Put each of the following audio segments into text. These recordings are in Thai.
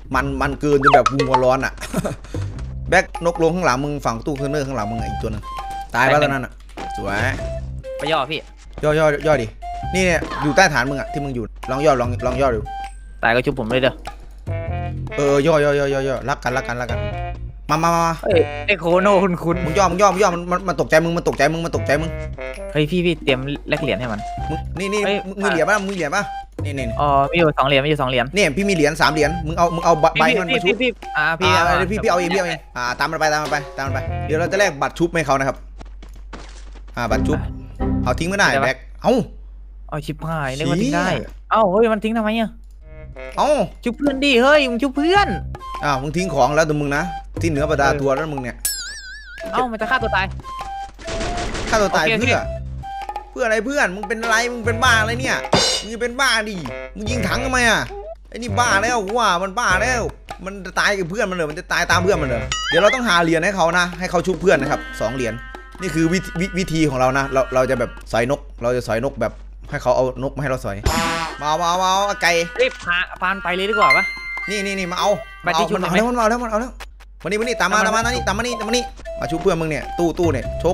มันเกินจนแบบหัวร้อนอ่ะแบ็กนกลงข้างหลังมึงฝั่งตู้คอนเทนเนอร์ข้างหลังมึงอีกตัวนึงตายไปตอนนั้นอ่ะสวยไปย่อพี่ย่อดินี่เนี่ยอยู่ใต้ฐานมึงอ่ะที่มึงอยู่ลองย่อลองย่อดูตายก็ชุบผมเลยเด้อย่อรักกันมาไอโคโน่คุณมึงย่อมันตกใจมึงเฮ้ยพี่เตรียมแลกเหรียญให้มันนี่มึงเหรียญป่ะนี่อ๋อมีอยู่2 เหรียญเนี่ยพี่มีเหรียญ3 เหรียญมึงเอาใบมันมาชุบพี่เอาเองตามมันไปเดี๋ยวเราจะแลกบัตรชุบให้เขานะครับบัตรชุบเอาทิ้งไม่ได้แบ็คเอาชิบหายเลยว่าทิ้งได้เฮ้ยมันทิ้งทำไมอ่ะชุบเพื่อนดิเฮ้ยมึงชุบเพื่อนมึงทิ้งของแล้วแต่มึงนะที่เหนือประดาตัวแล้วมึงเนี่ยมันจะฆ่าตัวตายเพื่ออะไรเพื่อนมึงเป็นอะไรมึงเป็นบ้าอะไรเนี่ยมึงเป็นบ้าดิมึงยิงถังทำไมไอ้นี่บ้าแล้วว่ามันบ้าแล้วมันจะตายกับเพื่อนมันเลยมันจะตายตามเพื่อนมันเลยเดี๋ยวเราต้องหาเหรียญให้เขานะให้เขาชุบเพื่อนนะครับ2 เหรียญนี่คือวิธีของเรานะเราจะแบบสอยนกเราจะสอยนกแบบให้เขาเอานกมาให้เราสอยมาไก่รีบพานไปเลยดีกว่าปะนี่มาเอามันเอาแล้ววันนี้ตามมานี่มาชุบเพื่อนมึงเนี่ยตู้เนี่ยชุบ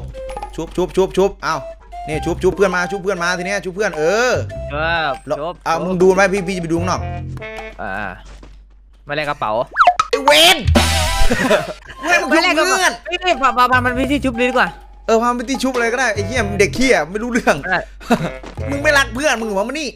นี่ชุบเพื่อนมาทีเนี้ยชุบเพื่อนชุบมึงดูไหมพี่จะไปดูข้างนอกไม่ได้กระเป๋าไอเวนไม่ได้เพื่อนไม่พามันไปที่ชุบเลยดีกว่าพาไปที่ชุบอะไรก็ได้ไอ้เหี้ยเด็กเขี้ยไม่รู้เรื่องมึงไม่รักเพื่อนมึงวะมันนี่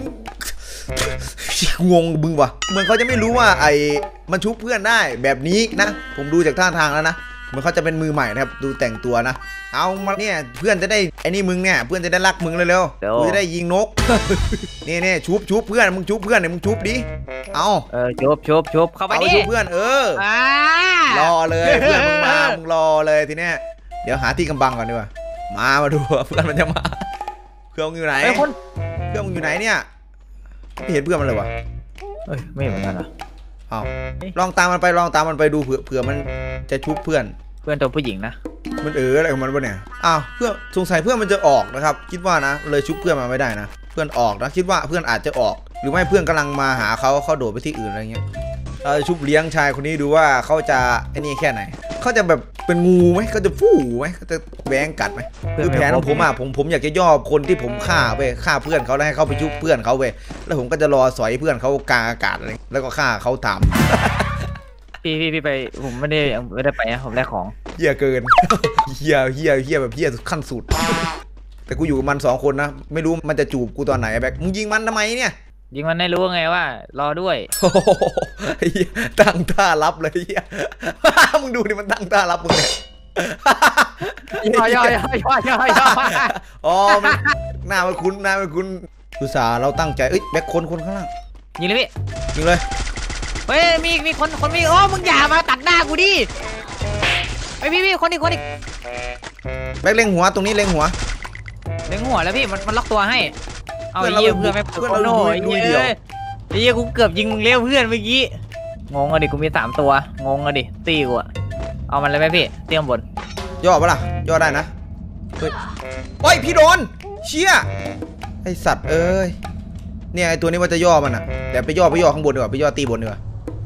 งงมึงวะเหมือนเขาจะไม่รู้ว่ามันชุบเพื่อนได้แบบนี้นะผมดูจากท่าทางแล้วนะเหมือนเขาจะเป็นมือใหม่นะครับดูแต่งตัวนะเอามาเนี่ยเพื่อนจะได้ไอ้นี่มึงเนี่ยเพื่อนจะได้รักมึงเร็วๆกูจะได้ยิงนกนี่ชุบเพื่อนมึงชุบเพื่อนเนี่ยมึงชุบดิชุบเข้าไปดิชุบเพื่อนรอเลยเพื่อนมึงรอเลยทีเนี้ยเดี๋ยวหาที่กำบังก่อนดีกว่ามาดูเพื่อนมันจะมาเพื่อนมึงอยู่ไหนเพื่อนมึงอยู่ไหนเนี่ยไม่เห็นเพื่อนมันเลยวะไม่เห็นเหมือนกันอ่ะลองตามมันไปดูเผื่อมันจะชุบเพื่อนตัวผู้หญิงนะมันอะไรของมันวะเนี่ยเพื่อนสงสัยเพื่อนมันจะออกนะครับคิดว่านะเลยชุบเพื่อนมาไม่ได้นะเพื่อนออกนะคิดว่าเพื่อนอาจจะออกหรือไม่เพื่อนกำลังมาหาเขาโดดไปที่อื่นอะไรเงี้ยชุบเลี้ยงชายคนนี้ดูว่าเขาจะไอ้นี่แค่ไหนเขาจะแบบเป็นงูไหมเขาจะฟู่ไหมเขาจะแหวงกัดไหมคือแผนของผมผมอยากจะย่อคนที่ผมฆ่าเพื่อนเขาแล้วให้เขาไปชุบเพื่อนเขาแล้วผมก็จะรอสอยเพื่อนเขากลางอากาศอะไรแล้วก็ฆ่าเขาถามพี่ไปผมไม่ได้ไปนะผมแลกของเหี้ยเกินเหี้ยแบบเหี้ยขั้นสุดแต่กูอยู่กับมัน2 คนนะไม่รู้มันจะจูบกูตอนไหนแบ็คมึงยิงมันทำไมเนี่ยยิงมันไม่รู้ไงว่ารอด้วยตั้งท่ารับเลยเหี้ยมึงดูดิมันตั้งท่ารับมึงเนี่ยย่อหน้ามันคุ้นอุตส่าห์เราตั้งใจแบ็คคนข้างล่างยิงเลยพี่ยิงเลยเฮ้ยมีคนมีมึงอย่ามาตัดหน้ากูดิพี่คนอีกแบ็คเล็งหัวตรงนี้เล็งหัวแล้วพี่มันล็อกตัวให้เอาเยี่ยเพื่อนไม่โคโน่เยี่ยกูเกือบยิงมึงเลี้ยวเพื่อนเมื่อกี้งงอะดิกูมี3 ตัวงงอะดิตีกูอะเอามันเลยไหมพี่เตรียมบนย่อปะล่ะย่อได้นะโอ้ยพี่โดนเชี่ยไอสัตว์เนี่ยไอตัวนี้ว่าจะย่อมันอะแต่ไปย่อข้างบนดีกว่าไปย่อตีบนดีกว่า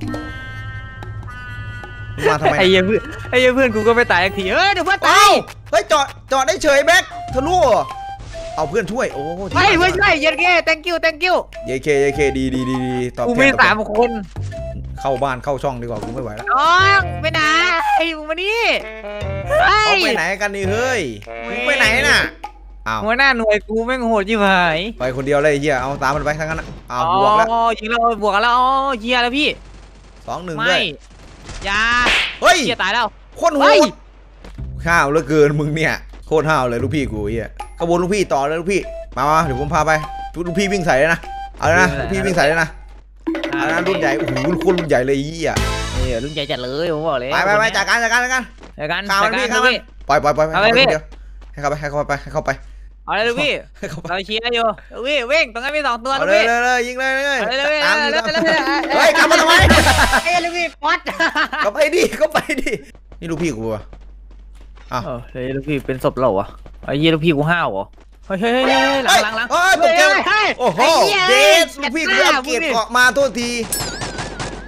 มาทำไมไอ้เพื่อนกูก็ไม่ตายทีเดี๋ยวเพื่อนตายจอดได้เฉยแบ็คทะลุเอาเพื่อนช่วยเพื่อนช่วยเย็นแค่ thank you เยเคดีตอบแทนกูมี3 คนเข้าบ้านเข้าช่องดีกว่ากูไม่ไหวแล้วไปไหนมึงมานี่เขาไปไหนกันนี่เฮ้ยมึงไปไหนน่ะหัวหน้าหน่วยกูแม่งโหดยิ่งไปคนเดียวเลยเฮียเอาตามมันไปทั้งนั้นบวกแล้วยิงเราบวกกันแล้วเฮียแล้วพี่ 2-1ด้วยยาเฮ้ยเฮียตายแล้วโคตรโหดข้าวเหลือเกินมึงเนี่ยโคตรห้าวเลยลูกพี่กูเฮียขบวนลูกพี่ต่อเลยลูกพี่มาเดี๋ยวผมพาไปลูกพี่วิ่งใส่เลยนะเอาเลยนะลูกพี่วิ่งใส่เลยนะรุ่นใหญ่โอ้โหคนรุ่นใหญ่เลยรุ่นใหญ่จัดเลยผมบอกเลยไปจัดการข้าวมันพี่ปล่อยให้เข้าไปเอาเลยลูกพี่เราเชียร์อยู่ลูกพี่วิ่งตรงนั้นมี2 ตัวลูกพี่เลยยิงเลยเฮ้ยกลับมาทำไมลูกพี่ป๊อตก็ไปดินี่ลูกพี่กูวะเฮ้ยลูกพี่เป็นศพเราอ่ะไอ้ยี่ลูกพี่กูห้าวเหรอเฮ้ยหลังตกใจโอ้โหเดสลูกพี่กูเอาเกียร์เกาะมาโทษที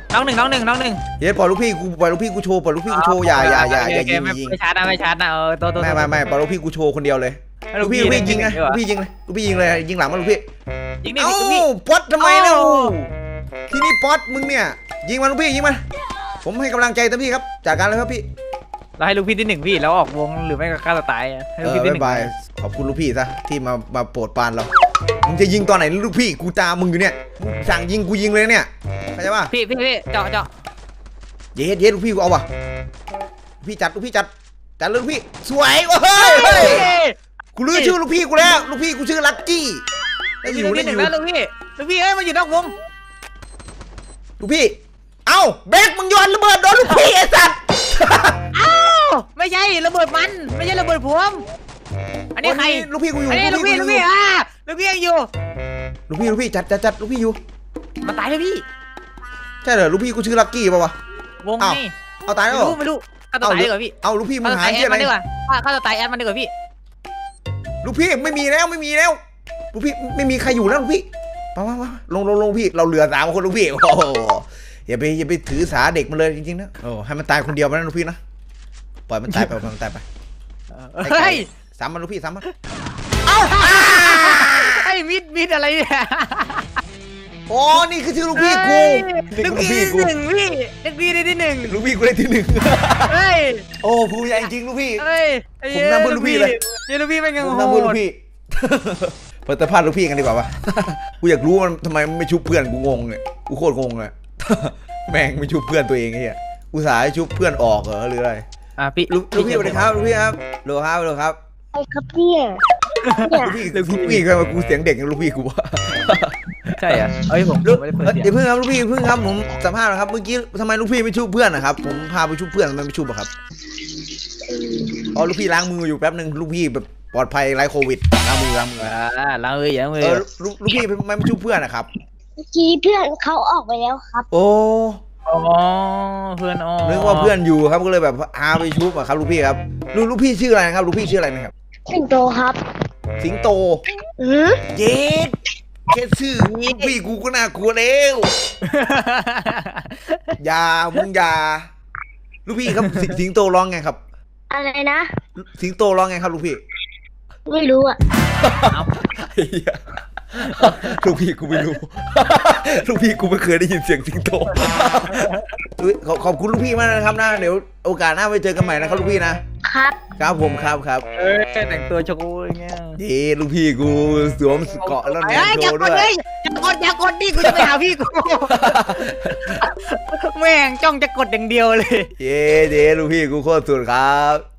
น้องหนึ่งเย็ดปล่อยลูกพี่กูโชว์อย่ายิงไม่ชาร์จนะตัวไม่ปล่อยลูกพี่กูโชว์คนเดียวเลยลูกพี่ยิงนะลูกพี่ยิงเลยยิงหลังมาลูกพี่ยิงดิเอ้าลูกพี่ป๊อตทำไมเนี่ยที่นี่ป๊อตมึงเนี่ยยิงมันลูกพี่ยิงมันผมให้กำลังใจเต็มที่ครับจากการเลยครับพี่เราให้ลูกพี่ที่1พี่แล้วออกวงหรือไม่ก็ฆ่าตัวตายให้ลูกพี่ที่1 บายขอบคุณลูกพี่ซะที่มาโปรดปรานเรามึงจะยิงตอนไหนลูกพี่กูตามมึงอยู่เนี่ยสั่งยิงกูยิงเลยเนี่ยเข้าใจป่ะพี่เจาะเย็ดลูกพี่กูเอาว่ะพี่จัดเลยลูกพี่สวยเฮ้ยกูรู้ชื่อลูกพี่กูแล้วลูกพี่กูชื่อลักกี้ได้อยู่ที่หนึ่งแล้วลูกพี่เอ้ยมาอยู่นอกวงลูกพี่เอ้าเบคมึงโยนระเบิดโดนลูกพี่ไอ้สัตว์เอ้าไม่ใช่ระเบิดมันไม่ใช่ระเบิดผมอันนี้ใครลูกพี่กูอยู่อันนี้ลูกพี่ลูกพี่ยังอยู่ลูกพี่จัดลูกพี่อยู่มาตายเลยพี่ใช่เหรอลูกพี่กูชื่อลักกี้ป่าวะวงนี่เอาตายแล้วเหรอไม่รู้ฆ่าตัวตายดีกว่าพี่เอาลูกพี่มึงหาที่อะไรฆ่าตัวตายแอดมันดีกว่าพี่ลูกพี่ไม่มีแล้วลูกพี่ไม่มีใครอยู่แล้วลูกพี่มาลงพี่เราเหลือ3 คนลูกพี่โอ้โหอย่าไปถือสาเด็กมันเลยจริงๆนะโอ้ให้มันตายคนเดียวไปนะลูกพี่นะปล่อยมันตายไปเฮ้ยสามมันลูกพี่3 มันไอ้มิดอะไรเนี่ยอ๋อนี่คือชื่อลูกพี่กูลูกพี่ที่1พี่ลูกพี่ได้ที่1 ลูกพี่กูได้ที่1 เฮ้ยโอ้ภูมิใจจริงลูกพี่เฮ้ยผมนำเพื่อนลูกพี่เลยลูกพี่เป็นไงผมโหนำเพื่อนลูดกพี่เปิดตาพาดลูกพี่กันดีกว่าวะกูอยากรู้มันทำไมไม่ชุบเพื่อนกูงงเนี่ยกูโคตรงงเลยแม่งไม่ชุบเพื่อนตัวเองไอ้เหี้ยอุตส่าห์ให้ชุบเพื่อนออกเหรอหรืออะไรพี่ลูกพี่สวัสดีครับลูกพี่ครับโหลครับไอ้ครับเนี่ยลูกพี่ก็มากูเสียงเด็กอย่างลูกพี่กูวะใช่อ่ะเอ้ยผมลูกไม่ได้เปิดเสียงเดี๋ยวเพิ่งครับลูกพี่เพิ่งครับผมสัมภาษณ์นะครับเมื่อกี้ทำไมลูกพี่ไม่ชุบเพื่อนนะครับผมพาไปชุบเพื่อนทำไมไม่ชุบอะครับอ๋อลูกพี่ล้างมืออยู่แป๊บนึงลูกพี่แบบปลอดภัยไร้โควิดล้างมือล้างเลยอย่างเลยลูกพี่ทำไมไม่ชุบเพื่อนนะครับเมื่อกี้เพื่อนเขาออกไปแล้วครับโอ้อ๋อเพื่อนอ๋อนึกว่าเพื่อนอยู่ครับก็เลยแบบพาไปชุบอะครับลูกพี่ครับลูกพี่ชื่ออะไรครับลูกพี่ชื่ออะไรนะครับสิงโตครับสิงโต เย็ดแค่ชื่อลูกพี่กูก็น่ากลัวแล้วอย่าลูกพี่ครับสิงโตร้องไงครับอะไรนะสิงโตร้องไงครับลูกพี่ไม่รู้อ่ะลูกพี่กูไม่รู้ ลูกพี่กูไม่เคยได้ยินเสียงสิงโต ขอบคุณลูกพี่มากนะครับนะเดี๋ยวโอกาสหน้าไปเจอกันใหม่นะครับลูกพี่นะครับผมครับแต่งตัวโชว์อย่างเงี้ยลูกพี่กูสวมเกาะแล้วแนนโชว์ด้วยอย่ากดดิกูจะไปหาพี่กูแม่งจ้องจะกดอย่างเดียวเลยเย้ลูกพี่กูโคตรสุดครับ